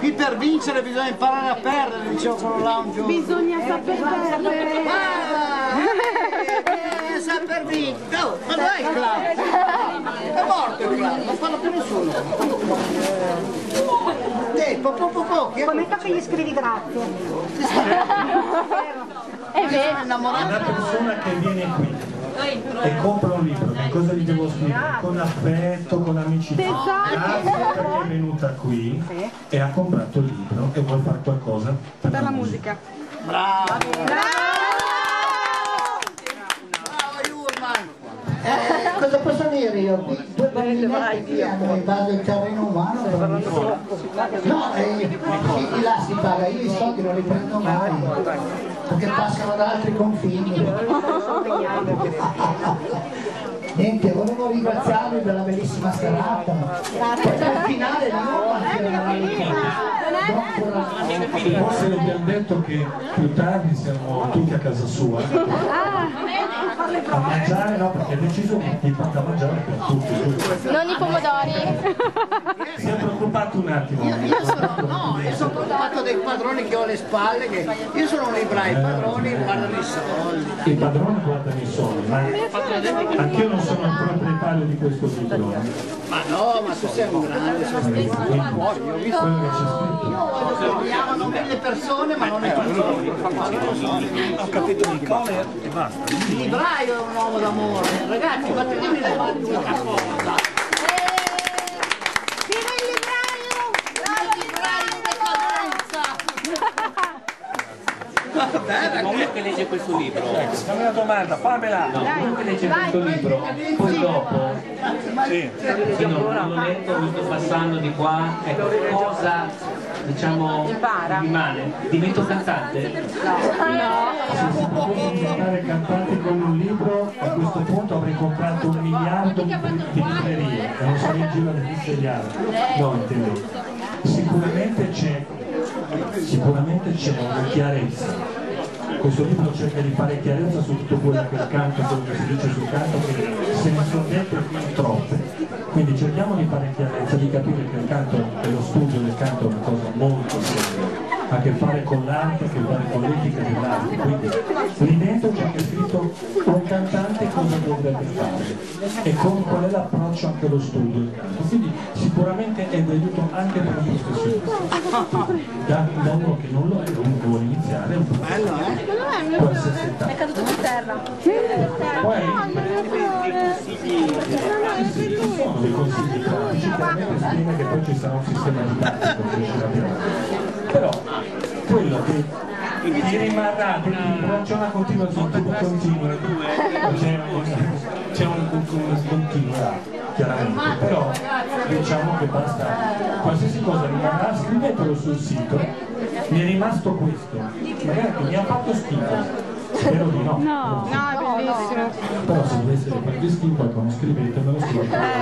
Qui per vincere bisogna imparare a perdere, dicevo quello là un giorno. Bisogna saper perdere. Saper vincere. Oh, ma dov'è il club? È morto il club, non parla più nessuno. Come fa che gli scrivi grazie? È vero. Una persona che viene qui e compra un libro, che cosa gli devo scrivere? Con affetto, con amicizia. Grazie perché è venuta qui e ha comprato il libro e vuole fare qualcosa per la musica. Bravo! Cosa posso dire io? Due bambinetti che hanno invaso il terreno umano. No, di là si paga, io i soldi non li prendo mai, perché passano da altri confini. Niente, volevo ringraziarvi per la bellissima serata. Poi al finale forse le abbiamo detto che più tardi siamo tutti a casa sua a mangiare, no, perché ha deciso di da mangiare per tutti. Non i pomodori. Si è preoccupato un attimo. Io sono preoccupato dei padroni che ho alle spalle, che io sono un libraio, i padroni guardano i soldi. I padroni guardano i soldi, ma anch'io non sono il proprietario di questo libro. Ma no, ma tu sei un grande, sono Quello che c'è scritto. mi chiamano 1000 persone, ma non è tutto. Ho capito di Coller e basta. Il libraio è un uomo d'amore. Ragazzi, battetemi le mani una cosa. Viva il libraio! Uno che legge questo libro. Fammi una domanda, fammela! Uno che legge questo libro, poi dopo, se non l'ho letto, mi sto passando di qua, ecco, cosa diciamo rimane? Divento cantante? Se si potesse diventare cantanti con un libro, a questo punto avrei comprato 1 miliardo di librerie e non sarei in giro a insegnare. No, intendo. Sicuramente c'è una chiarezza. Questo libro cerca di fare chiarezza su tutto quello che è il canto, quello che si dice sul canto, che se ne sono dette troppe. Quindi cerchiamo di fare chiarezza, di capire che il canto e lo studio del canto è una cosa molto seria, ha a che fare con l'arte, ha a che fare con l'etica dell'arte. Quindi lì dentro c'è anche scritto un cantante cosa dovrebbe fare e qual è l'approccio anche allo studio del canto. Quindi sicuramente è di aiuto anche per un professionista. Da uno che non lo è, uno che vuole iniziare, è un professionista. Può essere età. È caduto per terra. Poi ci sono dei consigli pratici, chiaramente spiega che poi ci sarà un sistema didattico che riuscirà a avere. Però quello che ti rimarrà, c'è una continuazione, c'è un continuità, chiaramente, però diciamo che basta, qualsiasi cosa rimarrà, scrivetelo sul sito, mi è rimasto questo, magari che mi ha fatto schifo. Spero di no. No, è bellissimo. Però se dovesse farvi schifo, qualcuno scrivetemelo su.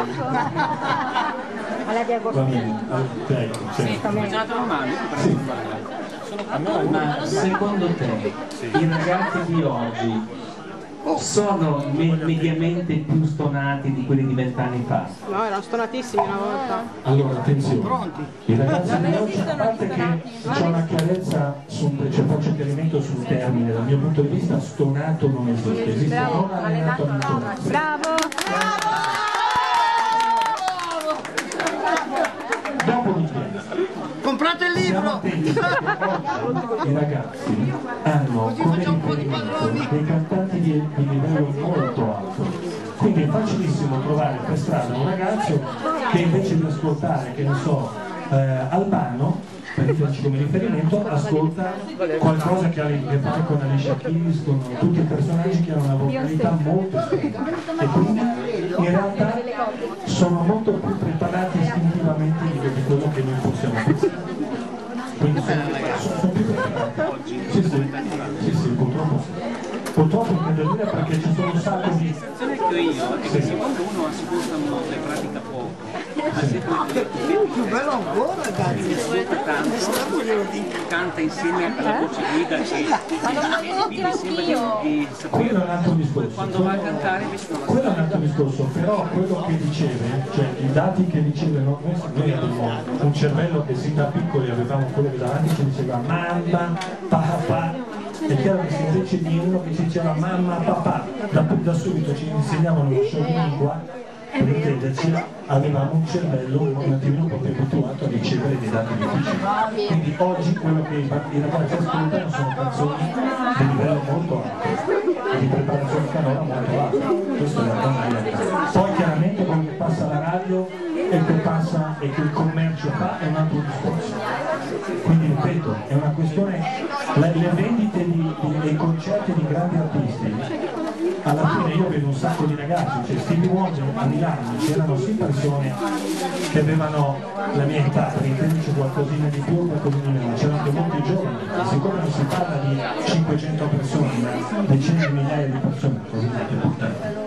Alla di agosto. Va bene, ecco, sì. Ma secondo te i ragazzi di oggi sono mediamente più stonati di quelli di 20 anni fa? No, erano stonatissimi una volta. Allora, attenzione, i ragazzi di oggi, a parte che c'è una chiarezza, c'è un chiarimento sul termine, dal mio punto di vista stonato non esiste, esiste non allenato ancora. Bravo! Dopodiché, Comprate il libro! i ragazzi hanno come riferimento dei cantanti di livello molto alto, quindi è facilissimo trovare per strada un ragazzo che invece di ascoltare, che ne so, Albano, per intenderci come riferimento, ascolta qualcosa che ha a che fare con Alicia Keys, con tutti i personaggi che hanno una vocalità molto espressiva e quindi in realtà sono molto più preparati istintivamente di quello che noi possiamo pensare. Quindi sono più preparati. Sì, purtroppo sì. Purtroppo intendo dire perché ci sono un sacco di... La sensazione che ho io è che quando uno ascolta molto e pratica poco, Più bello ancora, ragazzi. Canta insieme alla voce guida Quello è un altro discorso. quando va a cantare invece non Quello è un altro discorso, però quello che riceve, cioè i dati che riceve, noi abbiamo un cervello che sin da piccoli avevamo quello che davanti ci diceva mamma, papà, è chiaro che se invece di uno che ci diceva mamma, papà, da subito ci insegnavano lo scioglilingua, per intenderci, avevamo un cervello un attimino un po' più abituato a ricevere dei dati difficili. Quindi oggi quello che i ragazzi ascoltano sono canzoni di livello molto alto e di preparazione canora molto alta. Questo è la realtà. Poi chiaramente quello che passa alla radio e che passa e che il commercio fa è un altro discorso. Quindi ripeto, è una questione, le vendite dei concerti di grandi artisti. Alla fine io vedo un sacco di ragazzi, cioè Stevie Wonder a Milano, c'erano sì persone che avevano la mia età, per intenderci qualcosina di più, qualcosina di meno, c'erano anche molti giovani, siccome non si parla di 500 persone, ma decine di migliaia di persone, così da portare.